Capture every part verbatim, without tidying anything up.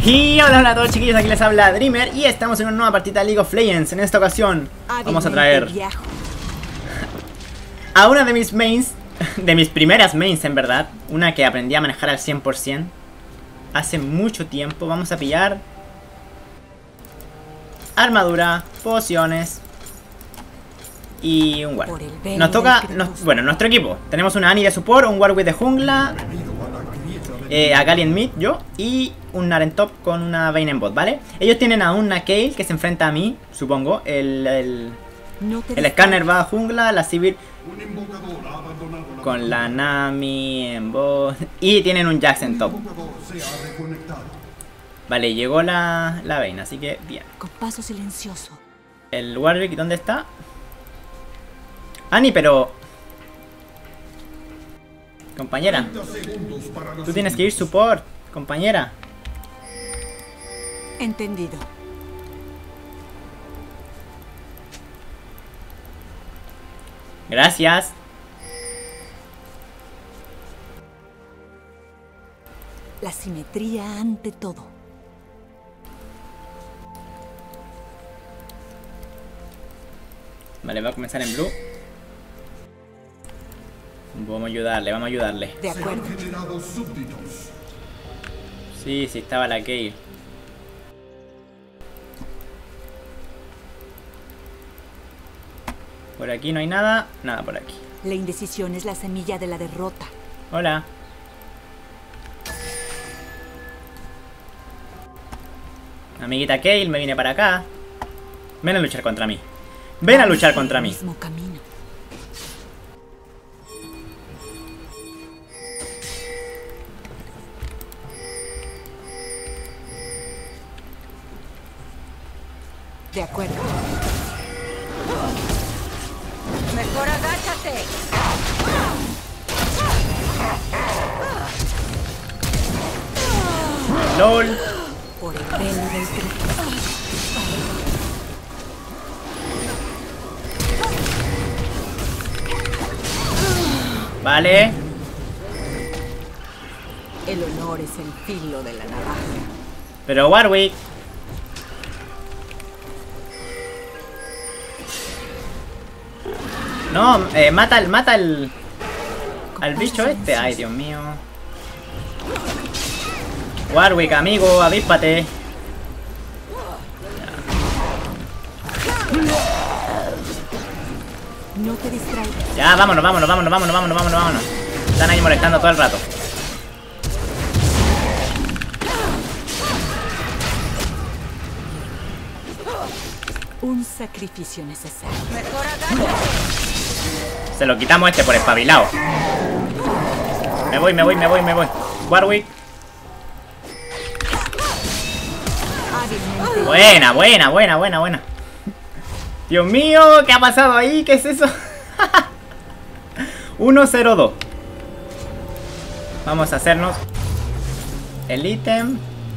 Y hola, hola a todos chiquillos, aquí les habla Dreamer y estamos en una nueva partida de League of Legends. En esta ocasión vamos a traer a una de mis mains, de mis primeras mains en verdad, una que aprendí a manejar al cien por cien hace mucho tiempo. Vamos a pillar armadura, pociones y un ward. Nos toca, nos, bueno, nuestro equipo. Tenemos una Annie de support, un Warwick de jungla, eh, a Galien mid, yo, y un Naren top con una Vayne en bot, ¿vale? Ellos tienen a una Kayle que se enfrenta a mí, supongo. El, el, el Scanner va a jungla, la Sivir con la Nami en bot, y tienen un Jax en top. Vale, llegó la, la Vayne, así que bien. Con paso silencioso. El Warwick, ¿dónde está? Annie, pero... compañera, tú tienes que ir support, compañera. Entendido. Gracias. La simetría ante todo. Vale, va a comenzar en blue. Vamos a ayudarle, vamos a ayudarle. De acuerdo. Sí, sí, estaba la Kayle. Por aquí no hay nada. Nada por aquí. La indecisión es la semilla de la derrota. Hola. Amiguita Kayle, me vine para acá. Ven a luchar contra mí. Ven a luchar contra mí. Mismo camino. De acuerdo. Mejor agáchate. LOL. Por el pelo del Vale. El honor es el filo de la navaja. Pero Warwick. No, eh, mata al, mata al, al bicho este. Ay, Dios mío. Warwick, amigo, avíspate. No te distraigas. Ya, vámonos, vámonos, vámonos, vámonos, vámonos, vámonos, vámonos. Están ahí molestando todo el rato. Un sacrificio necesario. Mejor agáchate. Se lo quitamos a este por espabilado. Me voy, me voy, me voy, me voy. Warwick. Buena, buena, buena, buena, buena. Dios mío, ¿qué ha pasado ahí? ¿Qué es eso? uno cero dos. Vamos a hacernos el ítem.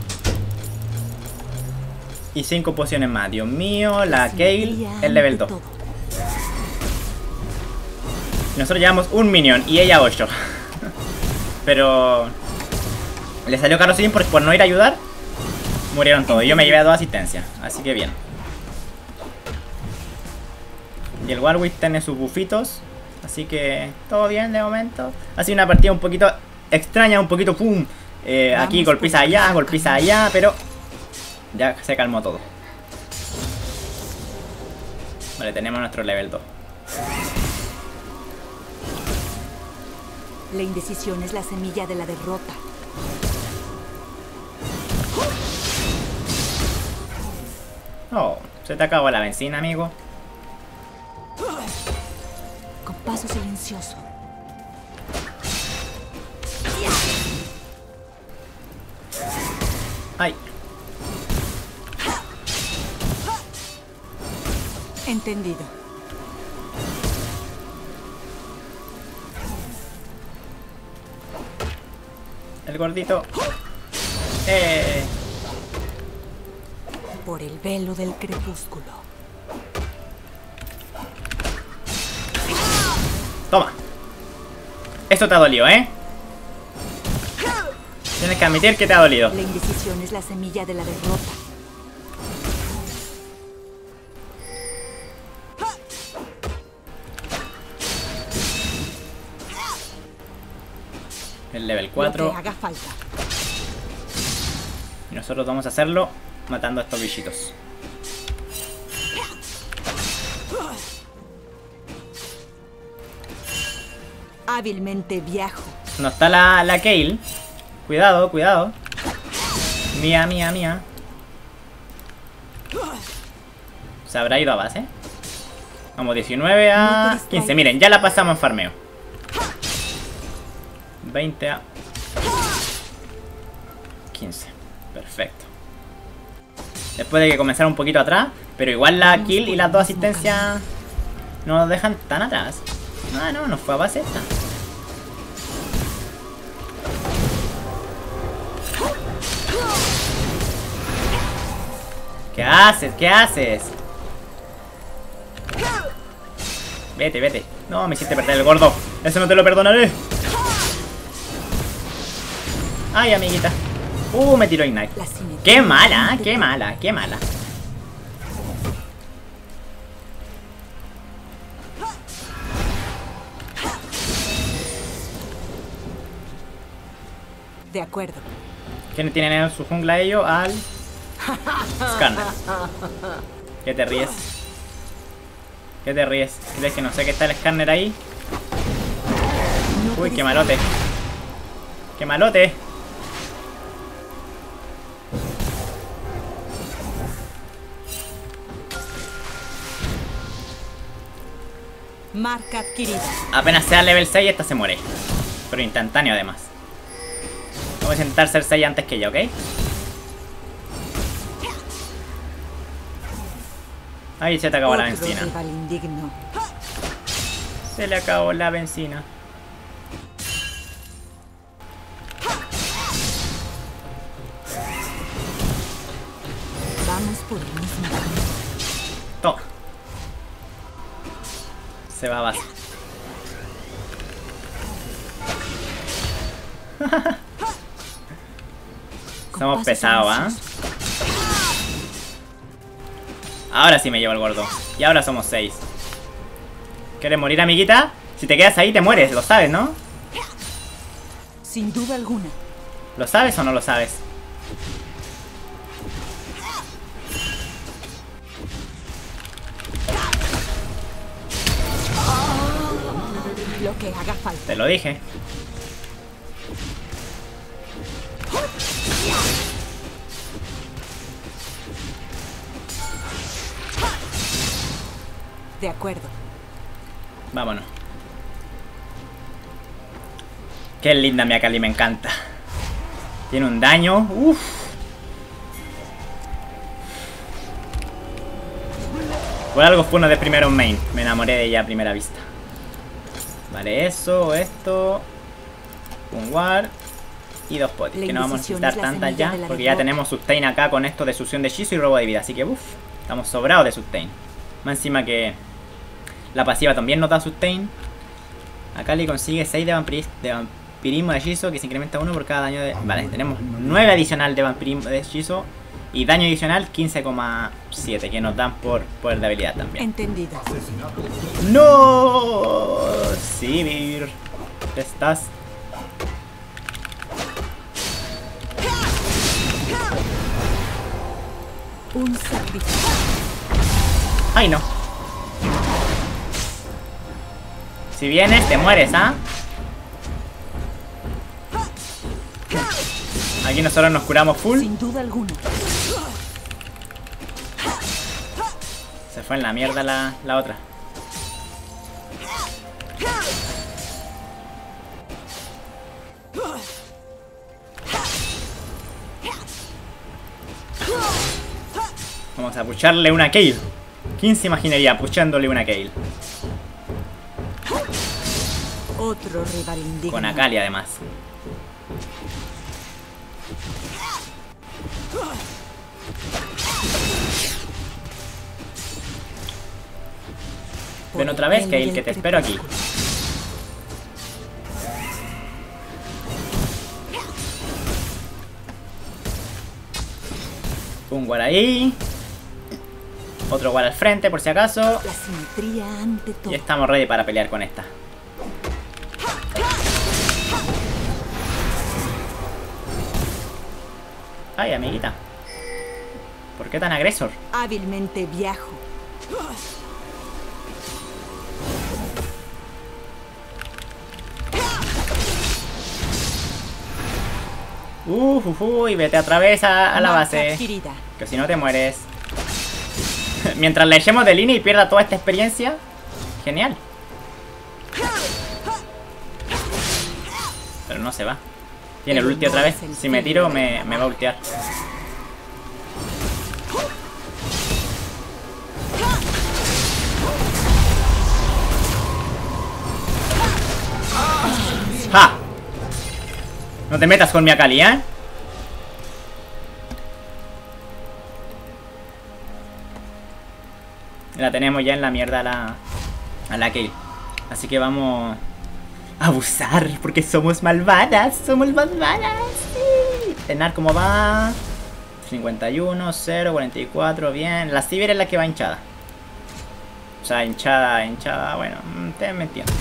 Y cinco pociones más. Dios mío, la Kayle, el level dos. Nosotros llevamos un minion y ella ocho. Pero le salió caro sin por, por no ir a ayudar. Murieron todos. Yo me llevé a dos asistencias. Así que bien. Y el Warwick tiene sus bufitos. Así que todo bien de momento. Ha sido una partida un poquito extraña, un poquito pum. Eh, aquí golpiza allá, golpiza allá, pero ya se calmó todo. Vale, tenemos nuestro level dos. La indecisión es la semilla de la derrota. Oh, se te acabó la benzina, amigo. Con paso silencioso. Ay. Entendido. El gordito. Eh. Por el velo del crepúsculo. Toma. Esto te ha dolido, ¿eh? Tienes que admitir que te ha dolido. La indecisión es la semilla de la derrota. El level cuatro. Lo que haga falta. Y nosotros vamos a hacerlo matando a estos bichitos. Hábilmente viajo. No está la, la Kayle. Cuidado, cuidado. Mía, mía, mía. Se habrá ido a base. Vamos, diecinueve a quince. Miren, ya la pasamos en farmeo. veinte a quince. Perfecto. Después de que comenzara un poquito atrás. Pero igual la kill y las dos asistencias no nos dejan tan atrás. Ah, no, no fue a base esta. ¿Qué haces? ¿Qué haces? Vete, vete. No, me hiciste perder el gordo. Eso no te lo perdonaré. Ay, amiguita. Uh, me tiró Ignite. Qué mala, qué mala, qué mala. De acuerdo. ¿Quién tienen en su jungla ellos? Al Skarner. ¿Qué te ríes? ¿Qué te ríes? ¿Crees que no sé que está el Skarner ahí? Uy, qué malote. ¡Qué malote! Marca adquirida. Apenas sea level seis, esta se muere. Pero instantáneo además. Vamos a intentar ser seis antes que ella, ¿ok? Ahí se te acabó la benzina. Se le acabó la benzina. Vamos por el mismo camino. Toma. Se va a base. Somos pesados, ¿ah? ¿eh? Ahora sí me llevo el gordo. Y ahora somos seis. ¿Quieres morir, amiguita? Si te quedas ahí te mueres, lo sabes, ¿no? Sin duda alguna. ¿Lo sabes o no lo sabes? Lo que haga falta. Te lo dije. De acuerdo. Vámonos. Qué linda mi Akali, me encanta. Tiene un daño. Uff. Por algo fue uno de primeros main. Me enamoré de ella a primera vista. Vale, eso, esto. Un ward. Y dos potis. Que no vamos a necesitar tantas ya. Porque ya tenemos sustain acá con esto de succión de hechizo y robo de vida. Así que uff. Estamos sobrados de sustain. Más encima que la pasiva también nos da sustain. Akali consigue seis de, vampiris, de vampirismo de hechizo, que se incrementa uno por cada daño de... Vale, tenemos nueve adicional de vampirismo de hechizo. Y daño adicional quince coma siete, que nos dan por poder de habilidad también. Entendido. ¡No! Sivir, estás... Un sacrificio. ¡Ay, no! Si vienes, te mueres, ¿ah? Aquí nosotros nos curamos full. Sin duda alguna. Se fue en la mierda la, la otra. Vamos a pucharle una Kayle. ¿Quién se imaginaría puchándole una Kayle? Otro rival indigno. Con Akali además. Ven otra vez, Kayle, que te espero aquí. Un guard ahí. Otro guard al frente por si acaso. La simetría ante todo. Y estamos ready para pelear con esta. Ay, amiguita. ¿Por qué tan agresor? Hábilmente viajo. Uf, uf, uy, vete otra vez a, a la Marca base. adquirida. Que si no te mueres. Mientras le echemos de línea y pierda toda esta experiencia. Genial. Pero no se va. Tiene el ulti otra vez. Si me tiro me, me va a ultear. ¡Ja! No te metas con mi Akali, ¿eh? La tenemos ya en la mierda a la, a la Kayle. Así que vamos a abusar, porque somos malvadas. Somos malvadas, sí. Tenar, ¿cómo va? cincuenta y uno, cero, cuarenta y cuatro, bien. La Sivir es la que va hinchada. O sea, hinchada, hinchada, bueno, ustedes me entienden.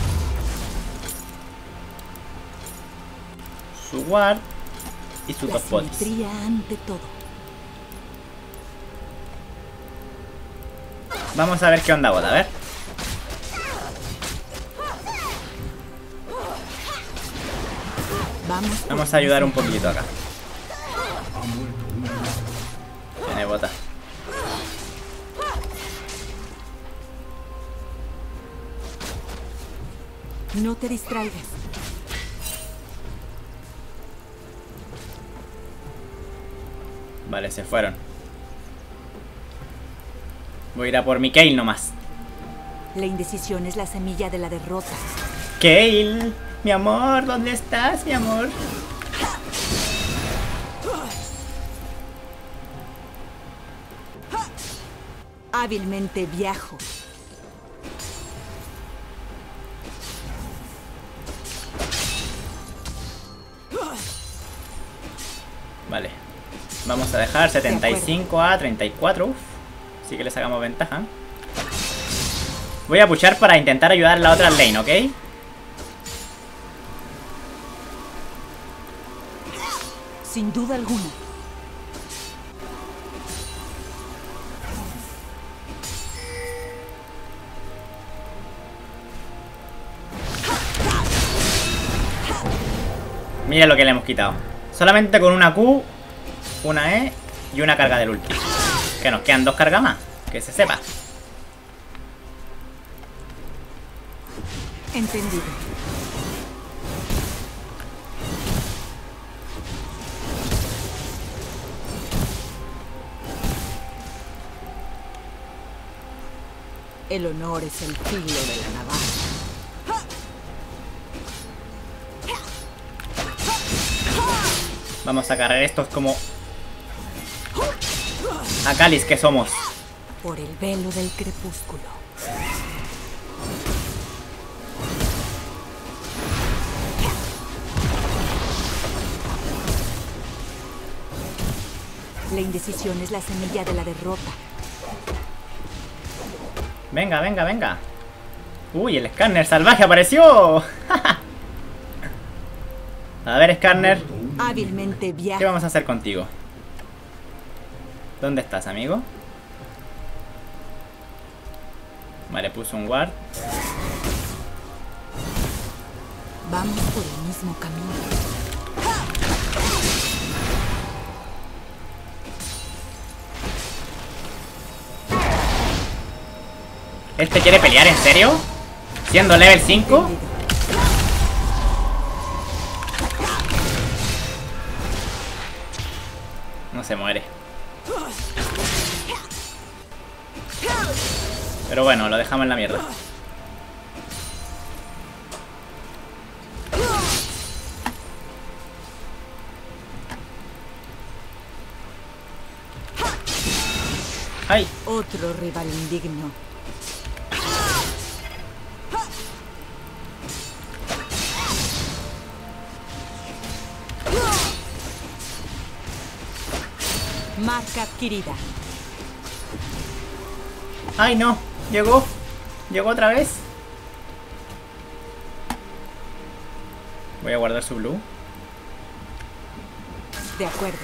Su ward y su La top bot. simetría ante todo. Vamos a ver qué onda bot, a ver. Vamos, por Vamos a ayudar un poquito acá. Tiene bota. No te distraigas. Vale, se fueron. Voy a ir a por mi Kayle nomás. La indecisión es la semilla de la derrota. Kayle, mi amor, ¿dónde estás, mi amor? Hábilmente viajo. Vale. Vamos a dejar setenta y cinco a treinta y cuatro. Uf. Así que le sacamos ventaja. Voy a pushar para intentar ayudar a la otra lane, ¿ok? Sin duda alguna. Mira lo que le hemos quitado. Solamente con una Q, una E y una carga del ulti. Que nos quedan dos cargas más. Que se sepa. Entendido. El honor es el filo de la navaja. Vamos a cargar estos como Akalis que somos. Por el velo del crepúsculo. La indecisión es la semilla de la derrota. Venga, venga, venga. Uy, el escáner salvaje apareció. A ver, escáner. Hábilmente viaja. ¿Qué vamos a hacer contigo? ¿Dónde estás, amigo? Vale, puso un ward. Vamos por el mismo camino. ¿Este quiere pelear en serio? ¿Siendo level cinco? No se muere. Pero bueno, lo dejamos en la mierda. ¡Ay! Otro rival indigno. Marca adquirida. ¡Ay, no! Llegó. Llegó otra vez. Voy a guardar su blue. De acuerdo.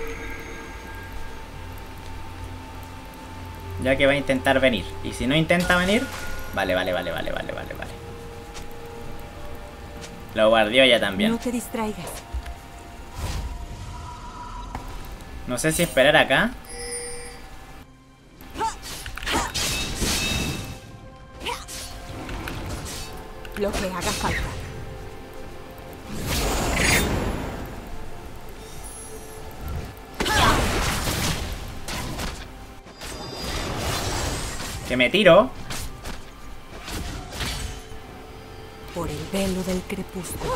Ya que va a intentar venir. Y si no intenta venir... Vale, vale, vale, vale, vale, vale, vale. Lo guardió ya también. No te distraigas. No sé si esperar acá. Lo que haga falta. Que me tiro. Por el velo del crepúsculo.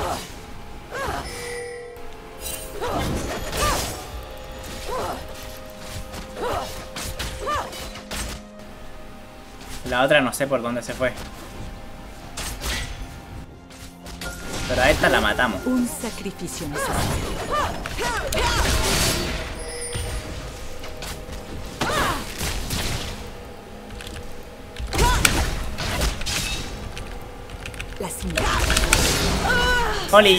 La otra no sé por dónde se fue. Pero a esta la matamos. Un sacrificio necesario. La señal. ¡Oli!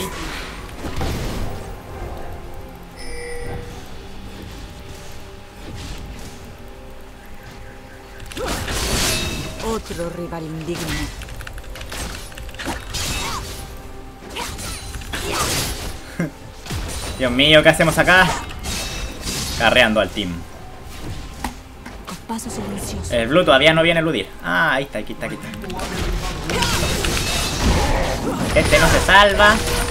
Otro rival indigno. Dios mío, ¿qué hacemos acá? Carreando al team. Con paso silencioso. El blue todavía no viene a eludir. Ah, ahí está, aquí está, aquí está. Este no se salva.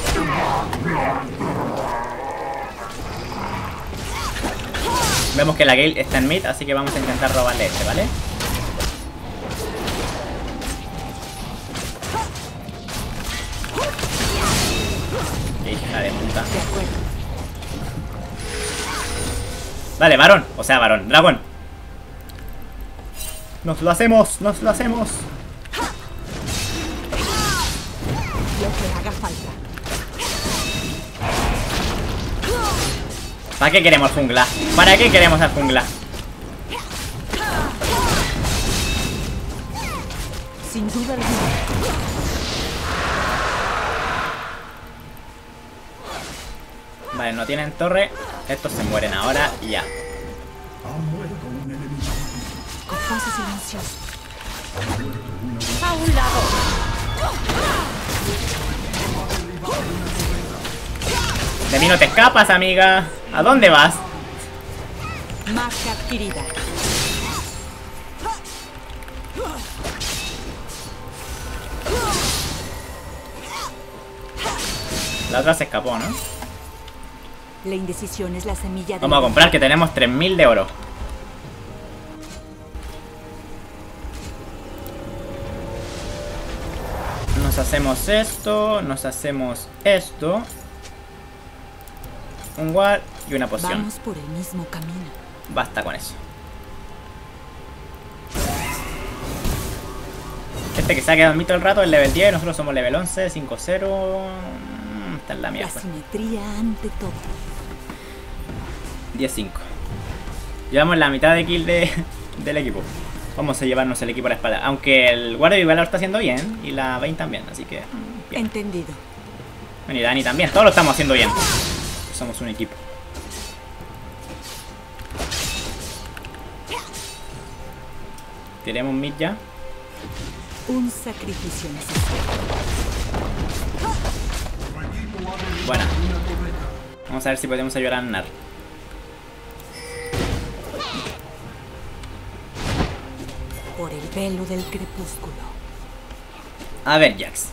Vemos que la Gale está en mid, así que vamos a intentar robarle este, ¿vale? Hija de puta. De acuerdo. Vale, varón. O sea, varón. Dragón. Nos lo hacemos, nos lo hacemos. Lo que haga falta. ¿Para qué queremos jungla? ¿Para qué queremos al jungla? Sin duda alguna. Vale, no tienen torre. Estos se mueren ahora y ya. Con paso silencioso. A un lado. De mí no te escapas, amiga. ¿A dónde vas? Marca adquirida. La otra se escapó, ¿no? La indecisión es la semilla de... Vamos a comprar, que tenemos tres mil de oro. Nos hacemos esto, nos hacemos esto. Un ward y una poción. Vamos por el mismo camino. Basta con eso. Este que se ha quedado en mí todo el rato es level diez, nosotros somos level once, cinco cero. Esta es la mía. La Pues. simetría ante todo. diez cinco. Llevamos la mitad de kill de, del equipo. Vamos a llevarnos el equipo a la espalda. Aunque el guardia de Valor está haciendo bien. Y la Vayne también, así que... bien. Entendido. Bueno, y Dani también. Todos lo estamos haciendo bien. Somos un equipo. Tiremos mid ya. Un sacrificio necesario. Bueno. Vamos a ver si podemos ayudar a Nar. Por el velo del crepúsculo. A ver, Jax.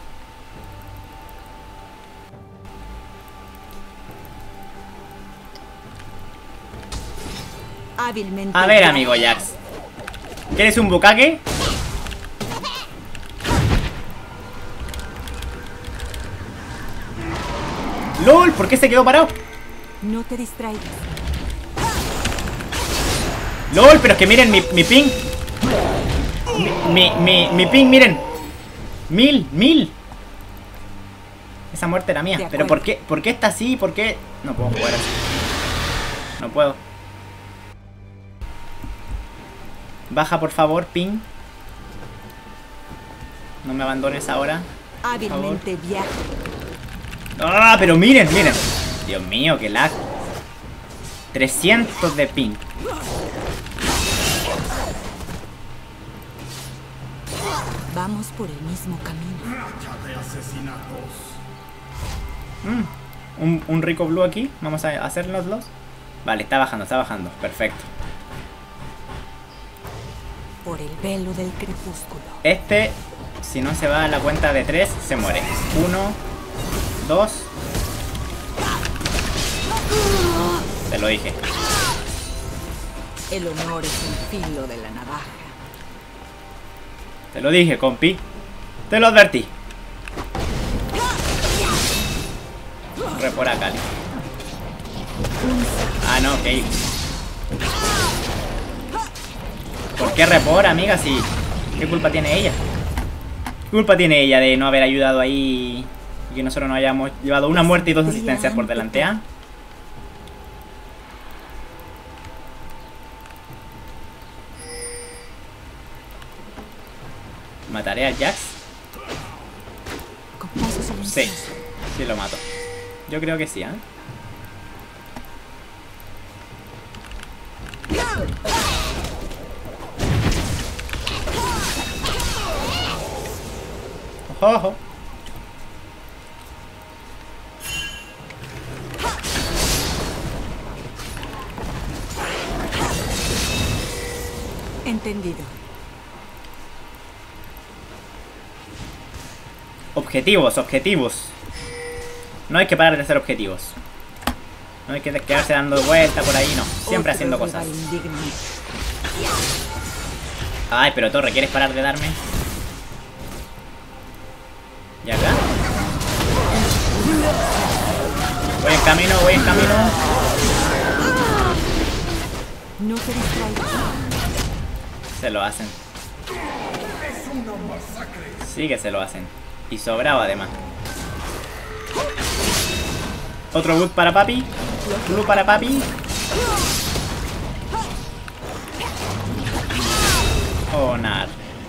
Hábilmente. A ver, amigo Jax. ¿Quieres un bucaque? ¡Lol! ¿Por qué se quedó parado? No te distraigas. ¡Lol! Pero es que miren mi, mi ping. Mi, mi, mi, mi ping, miren. Mil, mil. Esa muerte era mía. Pero ¿por qué, ¿por qué está así? ¿Por qué? No puedo jugar así. No puedo. Baja, por favor, ping. No me abandones ahora. Hábilmente viaja. ¡Ah! Pero miren, miren. Dios mío, qué lag. trescientos de ping. Vamos por el mismo camino. Mm, un, un rico blue aquí. Vamos a hacernoslos. Vale, está bajando, está bajando. Perfecto. Por el velo del crepúsculo. Este, si no se va a la cuenta de tres, se muere. Uno, dos. Te lo dije. El honor es el filo de la navaja. Te lo dije, compi. Te lo advertí. Repora Cali. Ah, no, ok. ¿Por qué repora, amiga? Si... ¿Qué culpa tiene ella? ¿Qué culpa tiene ella de no haber ayudado ahí y que nosotros nos hayamos llevado una muerte y dos asistencias por delante, ¿ah? ¿eh? ¿Mataré a Jax? Sí, sí lo mato. Yo creo que sí, ¿eh? Ojo, ojo. Entendido. Objetivos, objetivos. No hay que parar de hacer objetivos. No hay que quedarse dando vueltas por ahí, no. Siempre haciendo cosas. Ay, pero Torre, ¿quieres parar de darme? ¿Y acá? Voy en camino, voy en camino. No te distraigas. Se lo hacen. Sí que se lo hacen. Y sobrado además. Otro boot para papi. Blue para papi. Oh, nada.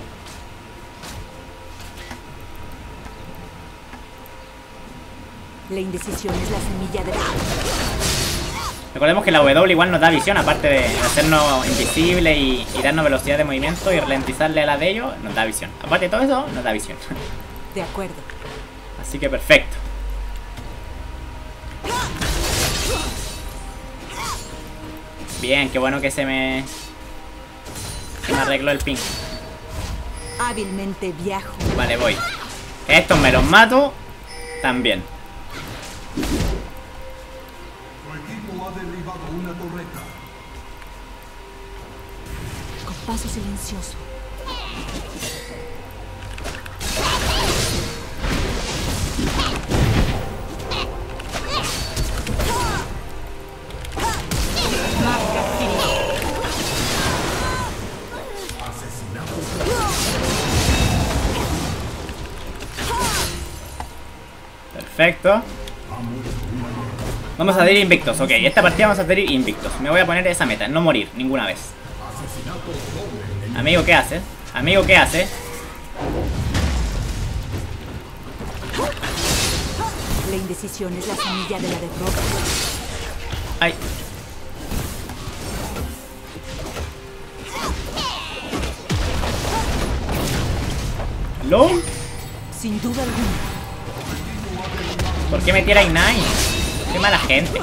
La indecisión es la semilla de... Recordemos que la W igual nos da visión, aparte de hacernos invisible y, y darnos velocidad de movimiento y ralentizarle a la de ellos, nos da visión. Aparte de todo eso, nos da visión. De acuerdo. Así que perfecto. Bien, qué bueno que se me... Se me arregló el ping. Hábilmente viajo. Vale, voy. Estos me los mato también. Tu equipo ha derribado una torreta. Con paso silencioso. Perfecto. Vamos a salir invictos, ok. Esta partida vamos a salir invictos. Me voy a poner esa meta, no morir ninguna vez. Amigo, ¿qué haces? Amigo, ¿qué haces? La indecisión es la semilla de la derrota. Ay. ¿Lo? Sin duda alguna. ¿Por qué me tira Ignite? Qué mala gente.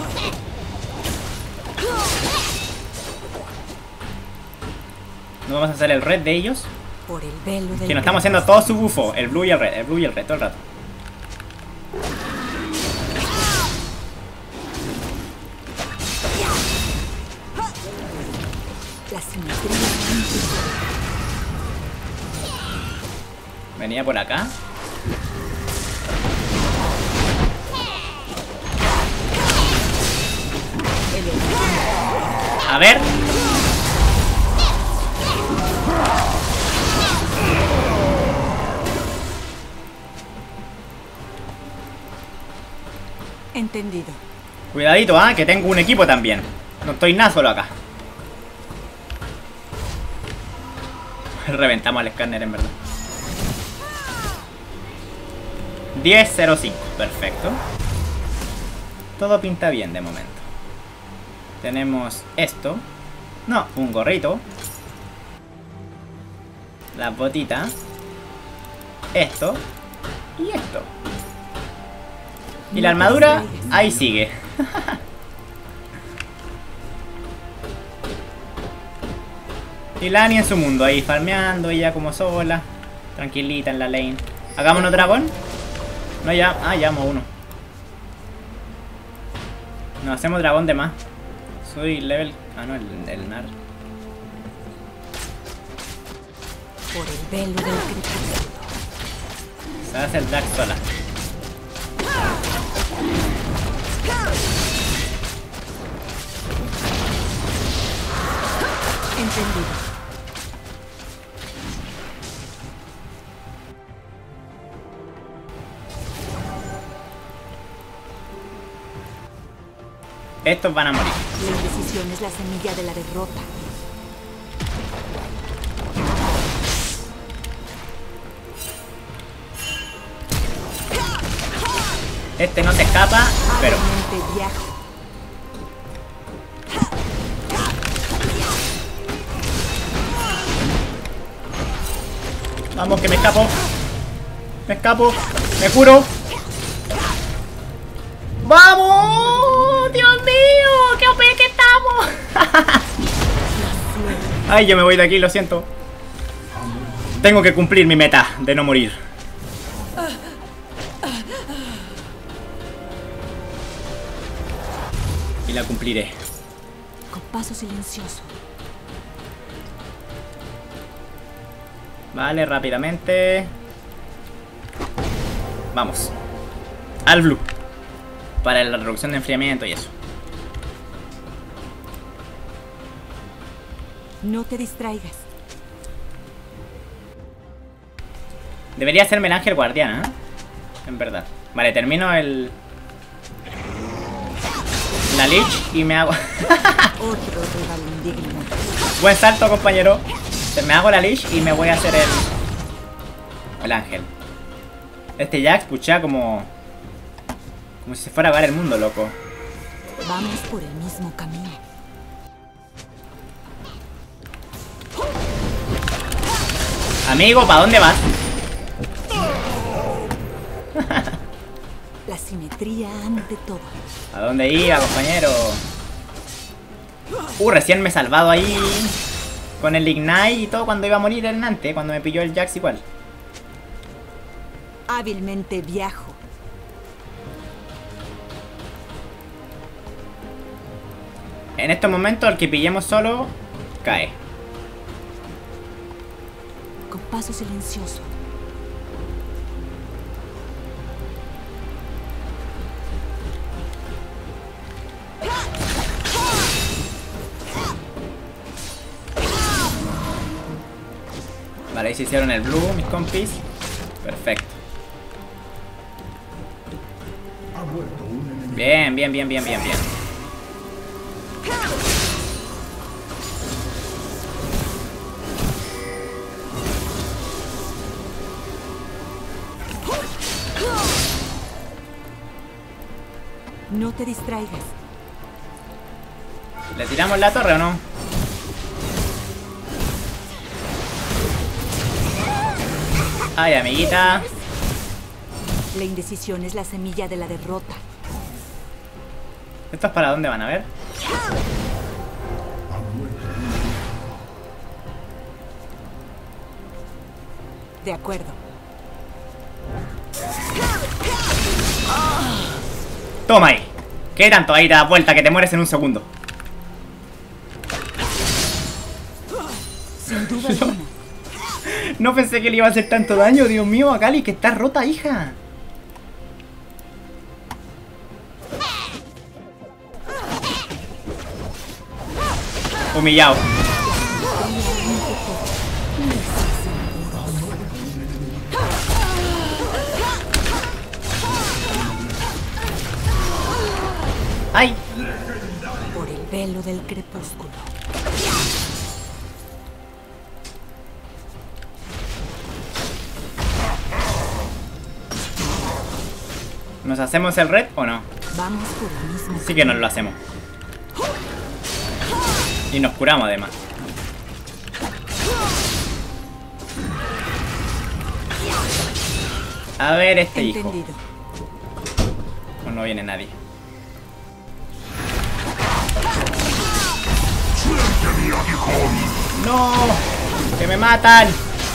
¿No vamos a hacer el red de ellos? Por el velo del... Que nos estamos haciendo todo su bufo. El blue y el red, el blue y el red, todo el rato. La simetría. Venía por acá. A ver. Entendido. Cuidadito, ¿ah? ¿eh? Que tengo un equipo también. No estoy nada solo acá. Reventamos al escáner en verdad. diez cero cinco, perfecto. Todo pinta bien de momento. Tenemos esto. No, un gorrito. Las botitas. Esto. Y esto. Y la armadura, ahí sigue. Y la Annie en su mundo, ahí farmeando, ella como sola. Tranquilita en la lane. ¿Hagámonos dragón? No, ya. Ah, ya amo uno. Nos hacemos dragón de más. Soy level... Ah, no, el, el nar. Por el velo del crepúsculo. Se hace el drag sola. Entendido. Estos van a morir. La indecisión es la semilla de la derrota. Este no se escapa, pero... Hábilmente viajo. Vamos, que me escapo. Me escapo. Me curo. ¡Vamos! ¡Dios mío! ¡Qué O P que estamos! Ay, yo me voy de aquí, lo siento. Tengo que cumplir mi meta de no morir. Y la cumpliré. Con paso silencioso. Vale, rápidamente. Vamos. Al blue. Para la reducción de enfriamiento y eso. No te distraigas. Debería hacerme el ángel guardián, ¿eh? En verdad. Vale, termino el... La Lich y me hago... Otro rival indigno. Buen salto, compañero. Me hago la Lich y me voy a hacer el... El ángel. Este Jax puchea como... Como si se fuera a acabar el mundo, loco. Vamos por el mismo camino. Amigo, ¿para dónde vas? La simetría ante todo. ¿A dónde iba, compañero? Uh, recién me he salvado ahí con el Ignite y todo cuando iba a morir el Nante, cuando me pilló el Jax igual. Hábilmente viajo. En estos momentos, el que pillemos solo, cae. Con paso silencioso. Vale, ahí se hicieron el blue, mis compis. Perfecto. Bien, bien, bien, bien, bien, bien. No te distraigas. ¿Le tiramos la torre o no? Ay, amiguita. La indecisión es la semilla de la derrota. ¿Estos para dónde van a ver? De acuerdo. Toma ahí. ¿Qué tanto? Ahí te das vuelta que te mueres en un segundo. Sin duda alguna. No pensé que le iba a hacer tanto daño, Dios mío, a Kali, que está rota, hija. Humillado. ¡Ay! Por el velo del crepúsculo. ¿Nos hacemos el red o no? Vamos por el mismo Sí que nos lo hacemos. Y nos curamos además. A ver este hijo. Entendido. Pues no viene nadie. ¡No! ¡Que me matan!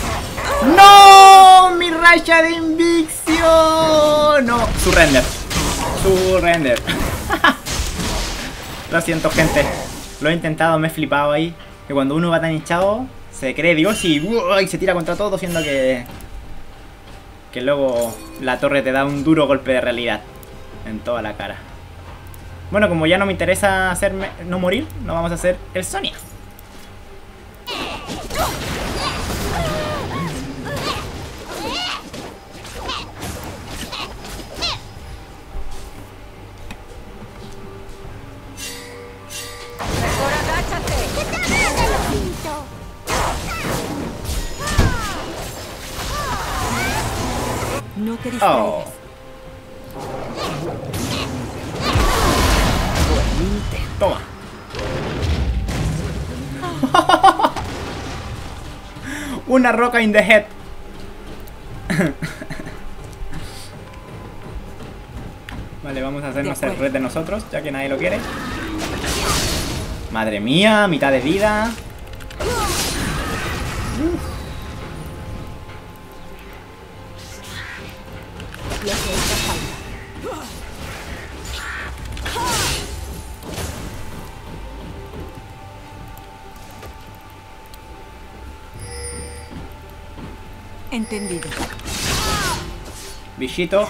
¡No! ¡Mi racha de Invicción! ¡No! Surrender. Surrender. Lo siento, gente. Lo he intentado, me he flipado ahí. Que cuando uno va tan hinchado, se cree Dios y, ¡uh! y se tira contra todo, siendo que... Que luego la torre te da un duro golpe de realidad. En toda la cara. Bueno, como ya no me interesa hacerme no morir, no vamos a hacer el Sonia. Mejor agáchate. No te distraigas. Oh. Toma. Una roca in the head. Vale, vamos a hacernos el red de nosotros, ya que nadie lo quiere. Madre mía, mitad de vida. Lo que esta falta. Entendido. Bichito.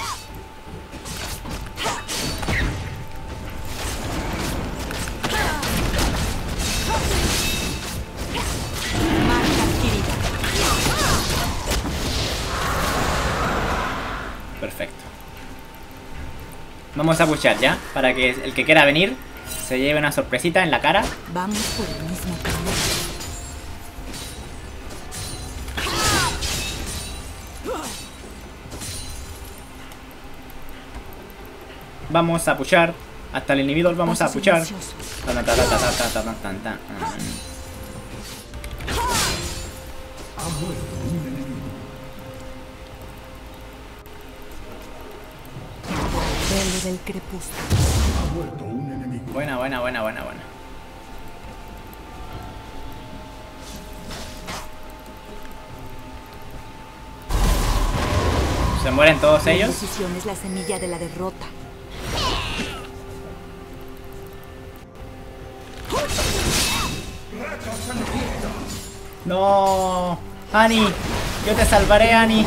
Marca adquirida. Perfecto. Vamos a pushar ya, para que el que quiera venir se lleve una sorpresita en la cara. Vamos por el mismo camino. Vamos a pushar. Hasta el inhibidor vamos a Paso pushar. silencioso. Tan, tan, tan, tan, tan, tan, tan, tan, tan. Ha muerto un enemigo. Velo del crepúsculo. Ha muerto un enemigo. Buena, buena, buena, buena, buena. Se mueren todos La ellos. indecisión es la semilla de la derrota. No, Annie, yo te salvaré, Annie.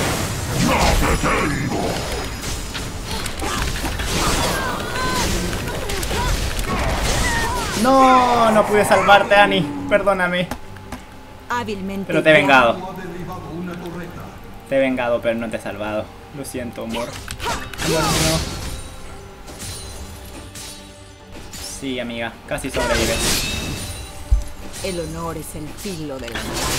No, no pude salvarte, Annie. Perdóname. Hábilmente. Pero te he vengado. Ha derribado una torreta. Te he vengado, pero no te he salvado. Lo siento, amor. Amor mío. Sí, amiga, casi sobrevives. El honor es el filo de la navaja.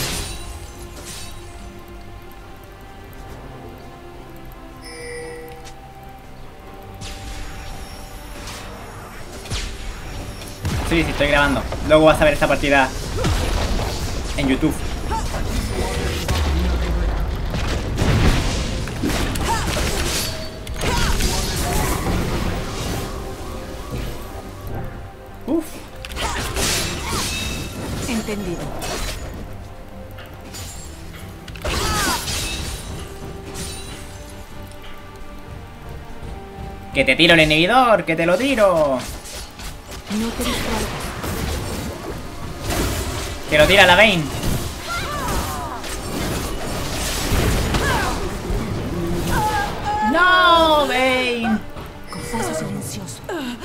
Sí, sí, estoy grabando. Luego vas a ver esta partida en YouTube. Uf. Entendido. Que te tiro el inhibidor, que te lo tiro. No te distraigas. Que lo tira la Vayne. No, Vayne. Con paso silencioso.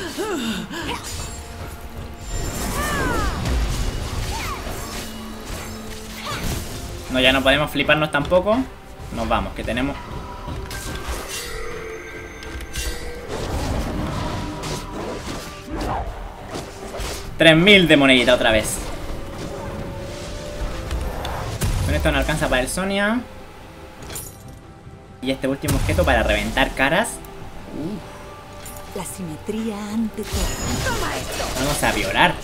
No, ya no podemos fliparnos tampoco. Nos vamos, que tenemos... tres mil de monedita otra vez. Con esto no alcanza para el Sonia. Y este último objeto para reventar caras. Uh. La simetría ante todo. ¡Toma esto! Vamos a violar.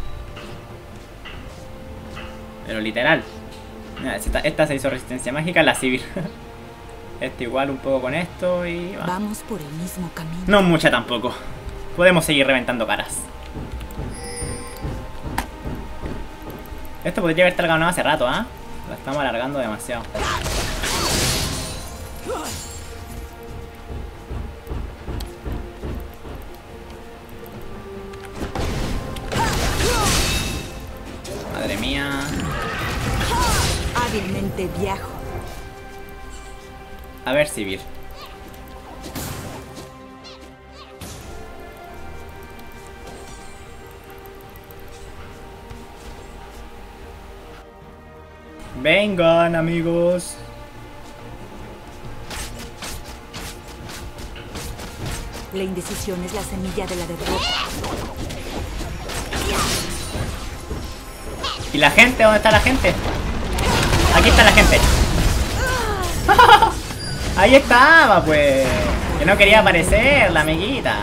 Pero literal. Mira, esta, esta se hizo resistencia mágica, la civil. Este igual un poco con esto y... va. Vamos por el mismo camino. No mucha tampoco. Podemos seguir reventando caras. Esto podría haber ganado hace rato, ¿ah? ¿eh? La estamos alargando demasiado. Madre mía. Hábilmente viajo. A ver, civil. Vengan, amigos. La indecisión es la semilla de la derrota. ¿Y la gente? ¿Dónde está la gente? Aquí está la gente. Ahí estaba, pues. Que no quería aparecer, la amiguita.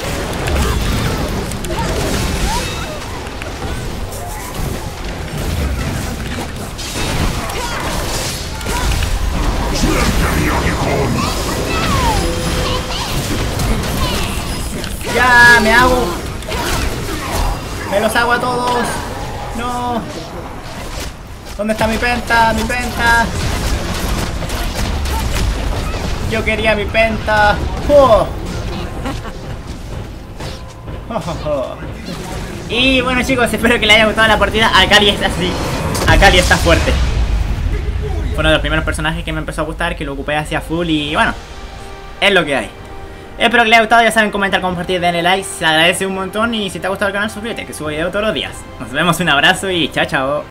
Ya, me hago. Me los hago a todos. No. ¿Dónde está mi penta? Mi penta. Yo quería mi penta. Oh. Oh, oh, oh. Y bueno, chicos, espero que les haya gustado la partida. Akali está así. Akali está fuerte. Fue uno de los primeros personajes que me empezó a gustar, que lo ocupé hacia full y bueno, es lo que hay. Espero que les haya gustado, ya saben, comentar, compartir, denle like, se agradece un montón y si te ha gustado el canal suscríbete, que subo video todos los días. Nos vemos, un abrazo y chao chao.